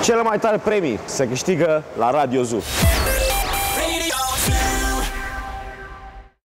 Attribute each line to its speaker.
Speaker 1: Cele mai tare premii se câștigă la Radio Zoo.